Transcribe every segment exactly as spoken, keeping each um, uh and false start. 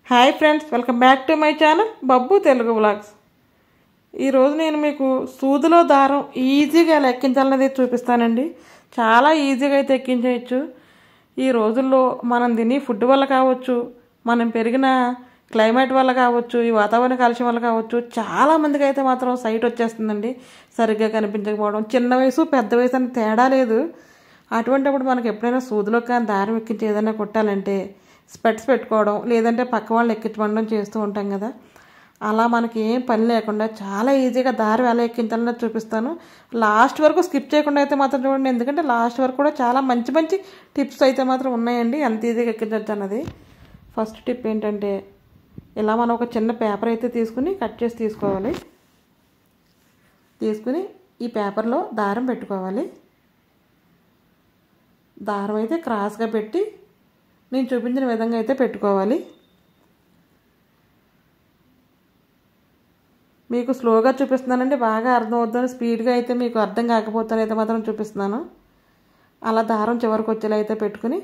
Hi friends, welcome back to my channel Babbu Telugu vlogs. ఈరోజు నేను మీకు సూదిలో దారం ఈజీగా ఎలా ఎక్కించాలనేది చూపిస్తానండి. చాలా ఈజీగా అయితే ఎక్కించేయచ్చు. ఈ రోజుల్లో మనం తిని ఫుడ్ వల్ల కావచ్చు, మనం పెరిగిన క్లైమేట్ వల్ల కావచ్చు, ఈ వాతావరణ కాలుష్యం వల్ల కావచ్చు, చాలామందికి అయితే మాత్రం సైట్ వచ్చేస్తుందండి. సరిగ్గా కనిపించకపోవడం, చిన్న వయసు పెద్ద వయసు అని తేడా లేదు. అటువంటిప్పుడు మనకు ఎప్పుడైనా సూదిలో కానీ దారం ఎక్కించి ఏదైనా కొట్టాలంటే స్పెట్స్ పెట్టుకోవడం, లేదంటే పక్క వాళ్ళని ఎక్కించడం చేస్తూ ఉంటాం కదా. అలా మనకి ఏం పని లేకుండా చాలా ఈజీగా దారం ఎలా ఎక్కించాలని చూపిస్తాను. లాస్ట్ వరకు స్కిప్ చేయకుండా అయితే మాత్రం చూడండి, ఎందుకంటే లాస్ట్ వరకు కూడా చాలా మంచి మంచి టిప్స్ అయితే మాత్రం ఉన్నాయండి ఎంత ఈజీగా ఎక్కించవచ్చు అన్నది. ఫస్ట్ టిప్ ఏంటంటే, ఇలా మనం ఒక చిన్న పేపర్ అయితే తీసుకుని కట్ చేసి తీసుకోవాలి. తీసుకుని ఈ పేపర్లో దారం పెట్టుకోవాలి. దారం అయితే క్రాస్గా పెట్టి నేను చూపించిన విధంగా అయితే పెట్టుకోవాలి. మీకు స్లోగా చూపిస్తున్నానండి, బాగా అర్థం అవుతుందని, స్పీడ్గా అయితే మీకు అర్థం కాకపోతే అయితే మాత్రం చూపిస్తున్నాను. అలా దారం చివరికి వచ్చేలా అయితే పెట్టుకుని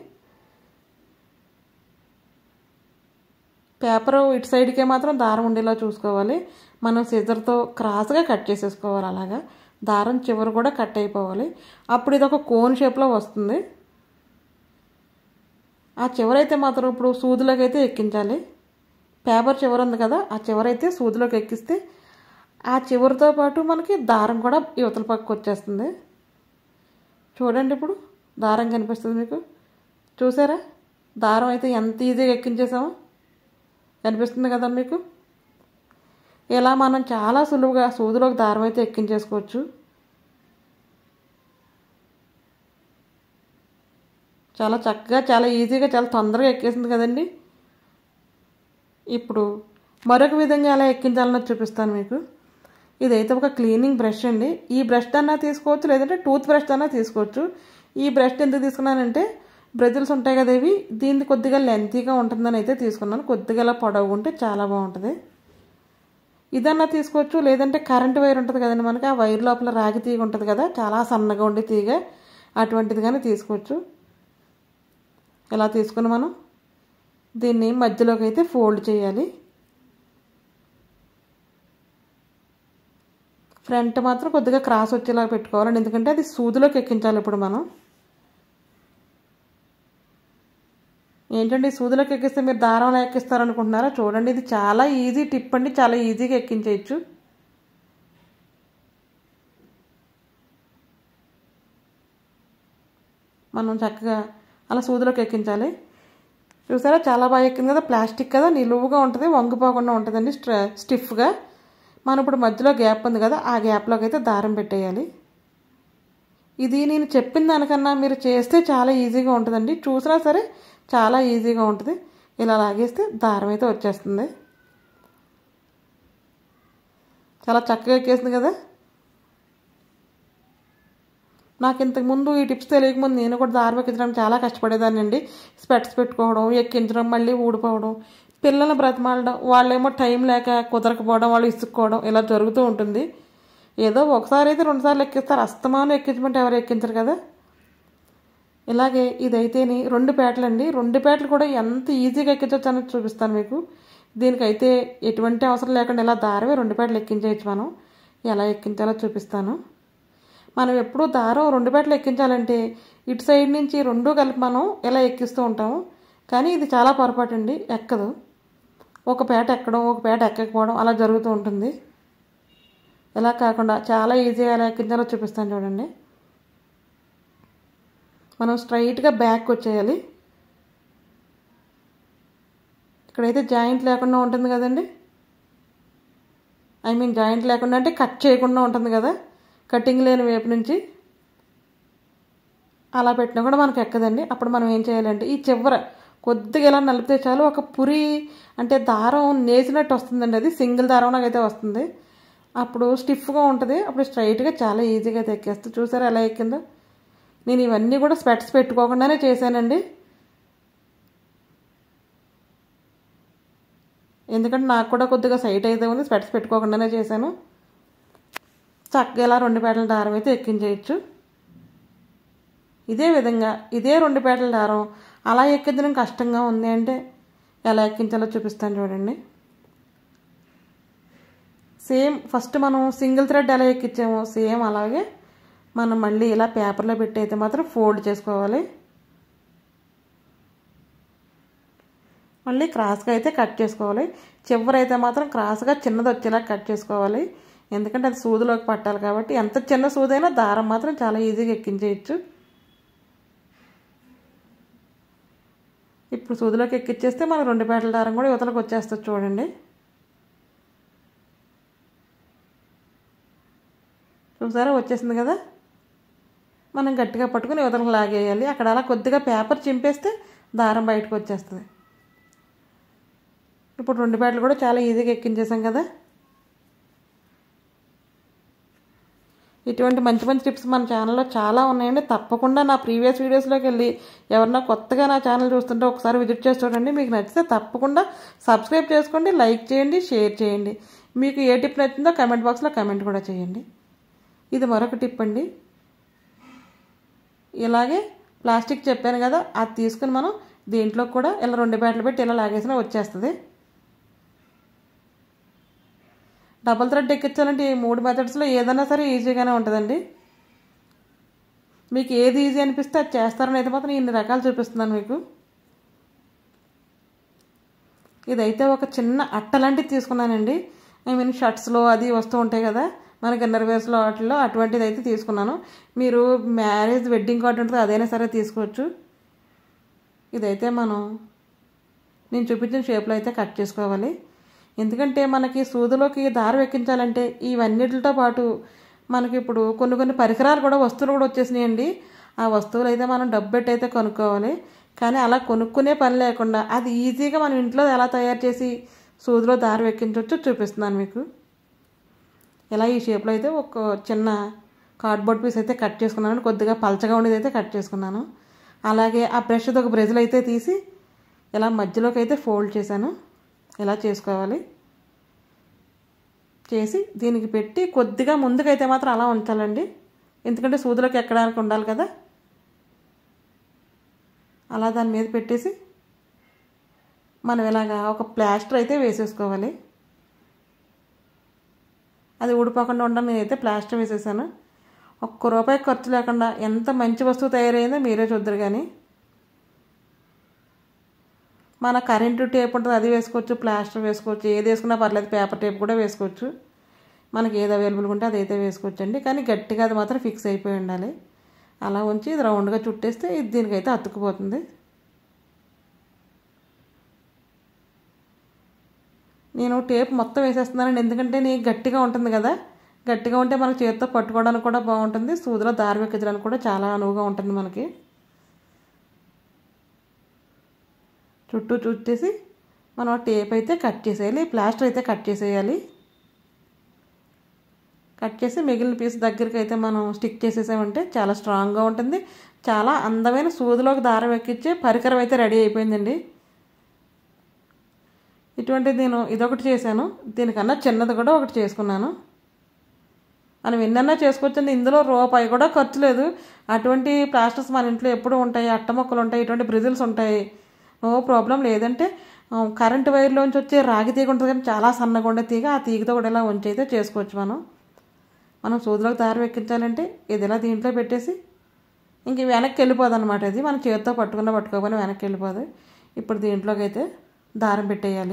పేపర్ ఇటు సైడ్కే మాత్రం దారం ఉండేలా చూసుకోవాలి. మనం సిజర్తో క్రాస్గా కట్ చేసేసుకోవాలి. అలాగా దారం చివరి కూడా కట్ అయిపోవాలి. అప్పుడు ఇది ఒక కోన్ షేప్లో వస్తుంది. ఆ చివరైతే మాత్రం ఇప్పుడు సూదిలోకి అయితే ఎక్కించాలి. పేపర్ చివర ఉంది కదా, ఆ చివరైతే సూదిలోకి ఎక్కిస్తే ఆ చివరితో పాటు మనకి దారం కూడా యువతల పక్కకు వచ్చేస్తుంది. చూడండి, ఇప్పుడు దారం కనిపిస్తుంది మీకు. చూసారా దారం అయితే ఎంత ఈజీగా ఎక్కించేసామో? కనిపిస్తుంది కదా మీకు. ఇలా మనం చాలా సులువుగా సూదిలోకి దారం అయితే ఎక్కించేసుకోవచ్చు. చాలా చక్కగా, చాలా ఈజీగా, చాలా తొందరగా ఎక్కేసింది కదండి. ఇప్పుడు మరొక విధంగా ఎలా ఎక్కించాలన్నది చూపిస్తాను మీకు. ఇదైతే ఒక క్లీనింగ్ బ్రష్ అండి. ఈ బ్రష్ అన్నా తీసుకోవచ్చు, లేదంటే టూత్ బ్రష్ అన్నా తీసుకోవచ్చు. ఈ బ్రష్ ఎందుకు తీసుకున్నానంటే, బ్రజిల్స్ ఉంటాయి కదా ఇవి, దీన్ని కొద్దిగా లెంతీగా ఉంటుందని అయితే తీసుకున్నాను. కొద్దిగా ఇలా పొడవు ఉంటే చాలా బాగుంటుంది. ఇదన్నా తీసుకోవచ్చు, లేదంటే కరెంట్ వైర్ ఉంటుంది కదండి మనకి, ఆ వైర్ లోపల రాగి తీగ ఉంటుంది కదా, చాలా సన్నగా ఉండే తీగ, అటువంటిది కానీ తీసుకోవచ్చు. ఇలా తీసుకుని మనం దీన్ని మధ్యలోకి అయితే ఫోల్డ్ చేయాలి. ఫ్రంట్ మాత్రం కొద్దిగా క్రాస్ వచ్చేలా పెట్టుకోవాలండి, ఎందుకంటే అది సూదిలోకి ఎక్కించాలి. ఇప్పుడు మనం ఏంటంటే సూదిలోకి ఎక్కిస్తే మీరు దారంలో ఎక్కిస్తారనుకుంటున్నారా? చూడండి, ఇది చాలా ఈజీ టిప్ అండి, చాలా ఈజీగా ఎక్కించేయచ్చు. మనం చక్కగా అలా సూదిలోకి ఎక్కించాలి. చూసారా చాలా బాగా ఎక్కింది కదా. ప్లాస్టిక్ కదా, నిలువుగా ఉంటుంది, వంగిపోకుండా ఉంటుందండి, స్టిఫ్గా. మనం ఇప్పుడు మధ్యలో గ్యాప్ ఉంది కదా, ఆ గ్యాప్లోకి అయితే దారం పెట్టేయాలి. ఇది నేను చెప్పిన దానికన్నా మీరు చేస్తే చాలా ఈజీగా ఉంటుందండి. చూసినా సరే చాలా ఈజీగా ఉంటుంది. ఇలా లాగేస్తే దారం అయితే వచ్చేస్తుంది. చాలా చక్కగా ఎక్కేసింది కదా. నాకు ఇంతకుముందు ఈ టిప్స్ తెలియకముందు నేను కూడా దారం ఎక్కించడం చాలా కష్టపడేదాన్ని అండి. స్పెట్స్ పెట్టుకోవడం, ఎక్కించడం, మళ్ళీ ఊడిపోవడం, పిల్లల్ని బ్రతిమాలడం, వాళ్ళేమో టైం లేక కుదరకపోవడం, వాళ్ళు ఇసుక్కోవడం, ఇలా జరుగుతూ ఉంటుంది. ఏదో ఒకసారి అయితే రెండుసార్లు ఎక్కిస్తారు, అస్తమానం ఎక్కించమంటే ఎవరు ఎక్కించరు కదా. ఇలాగే ఇదైతేని రెండు పేటలు అండి. రెండు పేటలు కూడా ఎంత ఈజీగా ఎక్కించవచ్చు అనేది చూపిస్తాను మీకు. దీనికైతే ఎటువంటి అవసరం లేకుండా ఇలా దారమే రెండు పేటలు ఎక్కించేయచ్చు. మనం ఎలా ఎక్కించాలో చూపిస్తాను. మనం ఎప్పుడూ దారం రెండు పేటలు ఎక్కించాలంటే ఇటు సైడ్ నుంచి రెండు కలిపి మనం ఇలా ఎక్కిస్తూ ఉంటాము, కానీ ఇది చాలా పొరపాటు అండి, ఎక్కదు. ఒక పేట ఎక్కడం, ఒక పేట ఎక్కకపోవడం అలా జరుగుతూ ఉంటుంది. ఇలా కాకుండా చాలా ఈజీగా ఎలా ఎక్కించాలో చూపిస్తాను చూడండి. మనం స్ట్రైట్గా బ్యాక్ వచ్చేయాలి. ఇక్కడైతే జాయింట్ లేకుండా ఉంటుంది కదండి, ఐ మీన్ జాయింట్ లేకుండా అంటే కట్ చేయకుండా ఉంటుంది కదా, కటింగ్ లేని వైపు నుంచి అలా పెట్టినా కూడా మనకు ఎక్కదండి. అప్పుడు మనం ఏం చేయాలంటే, ఈ చివర కొద్దిగా ఇలా నలిపితే చాలు, ఒక పురి అంటే దారం నేసినట్టు వస్తుందండి. అది సింగిల్ దారం నాకైతే వస్తుంది. అప్పుడు స్టిఫ్గా ఉంటుంది. అప్పుడు స్ట్రైట్గా చాలా ఈజీగా అయితే ఎక్కేస్తుంది. చూసారా ఎలా ఎక్కిందో. నేను ఇవన్నీ కూడా స్పెట్స్ పెట్టుకోకుండానే చేశానండి, ఎందుకంటే నాకు కూడా కొద్దిగా సైట్ అయితే ఉంది, స్పెట్స్ పెట్టుకోకుండానే చేశాను. చక్కగా ఇలా రెండు పేటల దారం అయితే ఎక్కించేయచ్చు. ఇదే విధంగా ఇదే రెండు పేటల దారం అలా ఎక్కించడం కష్టంగా ఉంది అంటే ఎలా ఎక్కించాలో చూపిస్తాను చూడండి. సేమ్ ఫస్ట్ మనం సింగిల్ థ్రెడ్ ఎలా ఎక్కించామో సేమ్ అలాగే మనం మళ్ళీ ఇలా పేపర్లో పెట్టి అయితే మాత్రం ఫోల్డ్ చేసుకోవాలి. మళ్ళీ క్రాస్గా అయితే కట్ చేసుకోవాలి. చివరైతే మాత్రం క్రాస్గా చిన్నది వచ్చేలా కట్ చేసుకోవాలి, ఎందుకంటే అది సూదిలోకి పట్టాలి కాబట్టి. ఎంత చిన్న సూదైనా దారం మాత్రం చాలా ఈజీగా ఎక్కించేయచ్చు. ఇప్పుడు సూదిలోకి ఎక్కించేస్తే మన రెండు పేటల దారం కూడా యువతలకు వచ్చేస్తుంది చూడండి. చూసారా వచ్చేసింది కదా. మనం గట్టిగా పట్టుకుని యువతలకు లాగేయాలి. అక్కడ అలా కొద్దిగా పేపర్ చింపేస్తే దారం బయటకు వచ్చేస్తుంది. ఇప్పుడు రెండు పేటలు కూడా చాలా ఈజీగా ఎక్కించేసాం కదా. ఇటువంటి మంచి మంచి టిప్స్ మన ఛానల్లో చాలా ఉన్నాయండి. తప్పకుండా నా ప్రీవియస్ వీడియోస్లోకి వెళ్ళి ఎవరన్నా కొత్తగా నా ఛానల్ చూస్తుంటే ఒకసారి విజిట్ చేసి చూడండి. మీకు నచ్చితే తప్పకుండా సబ్స్క్రైబ్ చేసుకోండి, లైక్ చేయండి, షేర్ చేయండి. మీకు ఏ టిప్ నచ్చిందో కమెంట్ బాక్స్లో కమెంట్ కూడా చేయండి. ఇది మరొక టిప్ అండి. ఇలాగే ప్లాస్టిక్ చెప్పాను కదా, అది తీసుకుని మనం దీంట్లో కూడా ఇలా రెండు పేటలు పెట్టి ఇలా లాగేసినా వచ్చేస్తుంది. డబుల్ థ్రెడ్ ఎక్కించాలంటే ఈ మూడు మెథడ్స్లో ఏదైనా సరే ఈజీగానే ఉంటుందండి. మీకు ఏది ఈజీ అనిపిస్తే అది చేస్తారని అయితే మాత్రం ఇన్ని రకాలు చూపిస్తున్నాను మీకు. ఇదైతే ఒక చిన్న అట్ట లాంటిది తీసుకున్నానండి. ఐ మీన్ షర్ట్స్లో అది వస్తూ ఉంటాయి కదా మనకి ఇన్నర్వేర్స్లో వాటిల్లో, అటువంటిది అయితే తీసుకున్నాను. మీరు మ్యారేజ్ వెడ్డింగ్ కార్డు ఉంటుంది అదైనా సరే తీసుకోవచ్చు. ఇదైతే మనం నేను చూపించిన షేప్లో అయితే కట్ చేసుకోవాలి. ఎందుకంటే మనకి సూదిలోకి దారం ఎక్కించాలంటే ఇవన్నిటితో పాటు మనకి ఇప్పుడు కొన్ని కొన్ని పరికరాలు కూడా వస్తువులు కూడా వచ్చేసినాయండి. ఆ వస్తువులు అయితే మనం డబ్బు పెట్టి అయితే కొనుక్కోవాలి. కానీ అలా కొనుక్కునే పని లేకుండా అది ఈజీగా మనం ఇంట్లో ఎలా తయారు చేసి సూదిలో దారం ఎక్కించవచ్చు చూపిస్తున్నాను మీకు. ఇలా ఈ షేప్లో అయితే ఒక చిన్న కార్డ్బోర్డ్ పీస్ అయితే కట్ చేసుకున్నాను. కొద్దిగా పలచగా ఉండేది అయితే కట్ చేసుకున్నాను. అలాగే ఆ బ్రష్తో ఒక బ్రష్లు అయితే తీసి ఇలా మధ్యలోకి అయితే ఫోల్డ్ చేశాను. ఇలా చేసుకోవాలి. చేసి దీనికి పెట్టి కొద్దిగా ముందుకైతే మాత్రం అలా ఉంచాలండి, ఎందుకంటే సూదిలోకి ఎక్కడానికి ఉండాలి కదా. అలా దాని మీద పెట్టేసి మనం ఇలాగా ఒక ప్లాస్టర్ అయితే వేసేసుకోవాలి. అది ఊడిపోకుండా ఉండడం నేనైతే ప్లాస్టర్ వేసేసాను. ఒక్క రూపాయి ఖర్చు లేకుండా ఎంత మంచి వస్తువు తయారైందో మీరే చూద్దరు. కానీ మన కరెంటు టేప్ ఉంటుంది అది వేసుకోవచ్చు, ప్లాస్టర్ వేసుకోవచ్చు, ఏది వేసుకున్నా పర్లేదు. పేపర్ టేప్ కూడా వేసుకోవచ్చు. మనకి ఏది అవైలబుల్గా ఉంటే అదైతే వేసుకోవచ్చు అండి. కానీ గట్టిగా అది మాత్రం ఫిక్స్ అయిపోయి ఉండాలి. అలా ఉంచి ఇది రౌండ్గా చుట్టేస్తే ఇది దీనికైతే అతుక్కుపోతుంది. నేను టేప్ మొత్తం వేసేస్తున్నానండి, ఎందుకంటే నీకు గట్టిగా ఉంటుంది కదా. గట్టిగా ఉంటే మనకు చేతితో పట్టుకోవడానికి కూడా బాగుంటుంది, సూదిలో దారం ఎక్కించడానికి కూడా చాలా అనువుగా ఉంటుంది మనకి. చుట్టూ చుట్టేసి మనం టేప్ అయితే కట్ చేసేయాలి, ప్లాస్టర్ అయితే కట్ చేసేయాలి. కట్ చేసి మిగిలిన పీస్ దగ్గరికి అయితే మనం స్టిక్ చేసేసామంటే చాలా స్ట్రాంగ్గా ఉంటుంది. చాలా అందమైన సూదిలోకి దారం ఎక్కించే పరికరం అయితే రెడీ అయిపోయిందండి. ఇటువంటిది నేను ఇదొకటి చేశాను, దీనికన్నా చిన్నది కూడా ఒకటి చేసుకున్నాను. మనం ఎన్నన్నా చేసుకోవచ్చండి, ఇందులో రూపాయి కూడా ఖర్చు లేదు. అటువంటి ప్లాస్టర్స్ మన ఇంట్లో ఎప్పుడూ ఉంటాయి, అట్ట మొక్కలు ఉంటాయి, ఇటువంటి బ్రిజిల్స్ ఉంటాయి, నో ప్రాబ్లం. లేదంటే కరెంటు వైర్లోంచి వచ్చే రాగి తీగ ఉంటుంది కానీ చాలా సన్నగా ఉండే తీగ, ఆ తీగతో కూడా ఇలా ఉంచి అయితే చేసుకోవచ్చు. మనం మనం సూదిలోకి దారం ఎక్కించాలంటే ఇది ఇలా దీంట్లో పెట్టేసి ఇంక వెనక్కి వెళ్ళిపోదు అనమాట. ఇది మనం చేతితో పట్టుకున్న పట్టుకోకపోయినా వెనక్కి వెళ్ళిపోదు. ఇప్పుడు దీంట్లోకి అయితే దారం పెట్టేయాలి.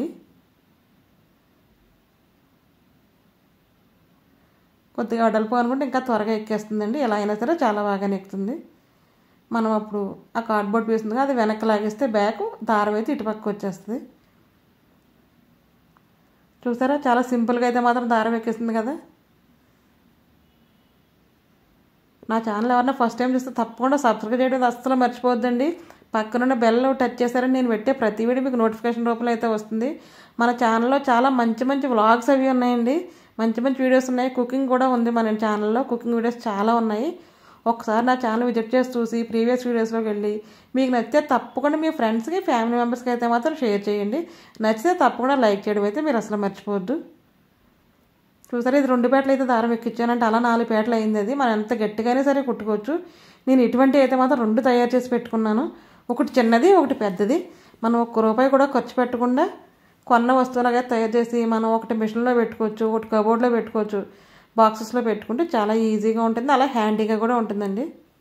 కొద్దిగా అడల్పు అనుకుంటే ఇంకా త్వరగా ఎక్కేస్తుందండి. ఎలా అయినా సరే చాలా బాగానే ఎక్కుతుంది. మనం అప్పుడు ఆ కార్డ్బోర్డ్ పీస్ ఉంది అది వెనక్కి లాగేస్తే బ్యాక్ దారం అయితే ఇటుపక్క వచ్చేస్తుంది. చూసారా చాలా సింపుల్గా అయితే మాత్రం దారం ఎక్కేస్తుంది కదా. నా ఛానల్ ఎవరన్నా ఫస్ట్ టైం చూస్తే తప్పకుండా సబ్స్క్రైబ్ చేయడం అస్సలు మర్చిపోవద్దండి. పక్కనున్న బెల్ టచ్ చేశారని నేను పెట్టే ప్రతి వీడియో మీకు నోటిఫికేషన్ రూపంలో అయితే వస్తుంది. మన ఛానల్లో చాలా మంచి మంచి వ్లాగ్స్ అవి ఉన్నాయండి, మంచి మంచి వీడియోస్ ఉన్నాయి. కుకింగ్ కూడా ఉంది మన ఛానల్లో, కుకింగ్ వీడియోస్ చాలా ఉన్నాయి. ఒకసారి నా ఛానల్ విజిట్ చేసి చూసి ప్రీవియస్ వీడియోస్లోకి వెళ్ళి మీకు నచ్చితే తప్పకుండా మీ ఫ్రెండ్స్కి ఫ్యామిలీ మెంబర్స్కి అయితే మాత్రం షేర్ చేయండి. నచ్చితే తప్పకుండా లైక్ చేయడం అయితే మీరు అసలు మర్చిపోవద్దు. చూసారా ఇది రెండు పేటలు అయితే దారం ఎక్కించానంటే అలా నాలుగు పేటలు అయింది. అది మనం ఎంత గట్టిగానే సరే కుట్టుకోవచ్చు. నేను ఇటువంటి అయితే మాత్రం రెండు తయారు చేసి పెట్టుకున్నాను, ఒకటి చిన్నది ఒకటి పెద్దది. మనం ఒక్క రూపాయి కూడా ఖర్చు పెట్టకుండా కొన్న వస్తువులుగా తయారు చేసి మనం ఒకటి మిషన్లో పెట్టుకోవచ్చు, ఒకటి కబోర్డ్లో పెట్టుకోవచ్చు, బాక్సెస్లో పెట్టుకుంటే చాలా ఈజీగా ఉంటుంది, అలా హ్యాండీగా కూడా ఉంటుందండి.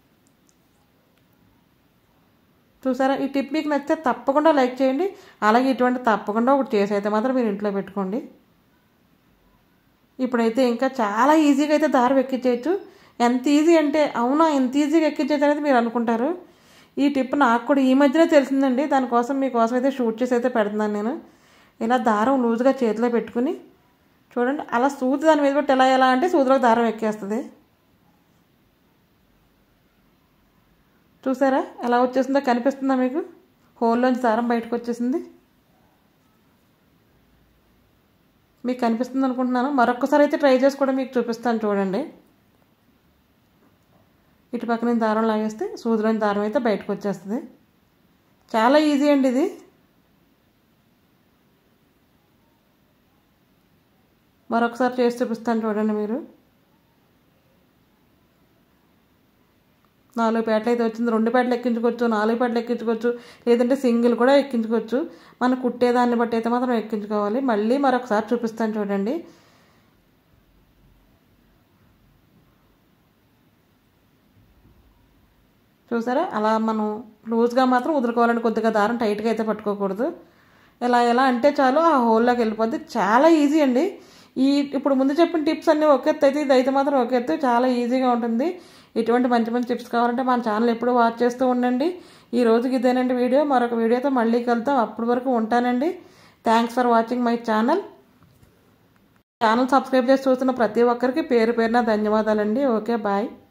చూసారా, ఈ టిప్ మీకు నచ్చితే తప్పకుండా లైక్ చేయండి. అలాగే ఇటువంటి తప్పకుండా ఒకటి చేసి అయితే మాత్రం మీరు ఇంట్లో పెట్టుకోండి. ఇప్పుడైతే ఇంకా చాలా ఈజీగా అయితే దారం ఎక్కించేయచ్చు. ఎంత ఈజీ అంటే అవునా ఎంత ఈజీగా ఎక్కించేది అనేది మీరు అనుకుంటారు. ఈ టిప్ నాకు కూడా ఈ మధ్యనే తెలిసిందండి. దానికోసం మీకోసం అయితే షూట్ చేసి అయితే పెడుతున్నాను నేను. ఇలా దారం లూజ్గా చేతిలో పెట్టుకుని చూడండి, అలా సూది దాని మీద పెట్టి ఎలా ఎలా అంటే సూదిలోకి దారం ఎక్కేస్తుంది. చూసారా ఎలా వచ్చేసిందో, కనిపిస్తుందా మీకు? హోల్లోంచి దారం బయటకు వచ్చేసింది. మీకు కనిపిస్తుంది అనుకుంటున్నాను. మరొకసారి అయితే ట్రై చేసి కూడా మీకు చూపిస్తాను చూడండి. ఇటు పక్క నుంచి దారం లాగేస్తే సూదిలోని దారం అయితే బయటకు వచ్చేస్తుంది. చాలా ఈజీ అండి ఇది. మరొకసారి చేసి చూపిస్తాను చూడండి. మీరు నాలుగు పేటలు అయితే వచ్చింది. రెండు పేటలు ఎక్కించుకోవచ్చు, నాలుగు పేటలు ఎక్కించుకోవచ్చు, లేదంటే సింగిల్ కూడా ఎక్కించుకోవచ్చు. మనం కుట్టేదాన్ని బట్టి అయితే మాత్రం ఎక్కించుకోవాలి. మళ్ళీ మరొకసారి చూపిస్తాను చూడండి. చూసారా, అలా మనం లూజ్గా మాత్రం వదులుకోవాలని, కొద్దిగా దారం టైట్గా అయితే పట్టుకోకూడదు. ఎలా ఎలా అంటే చాలు ఆ హోల్లోకి వెళ్ళిపోద్ది. చాలా ఈజీ అండి. ఈ ఇప్పుడు ముందు చెప్పిన టిప్స్ అన్నీ ఒక ఎత్తు అయితే ఇది అయితే మాత్రం ఒక ఎత్తు. చాలా ఈజీగా ఉంటుంది. ఇటువంటి మంచి మంచి టిప్స్ కావాలంటే మన ఛానల్ ఎప్పుడు వాచ్ చేస్తూ ఉండండి. ఈ రోజుకి ఇదేనండి వీడియో. మరొక వీడియోతో మళ్ళీ కలుద్దాం. అప్పటి వరకు ఉంటానండి. Thanks for watching my channel. Channel subscribe చేసి చూస్తున్న ప్రతి ఒక్కరికి పేరు పేరున ధన్యవాదాలండి. Okay, bye.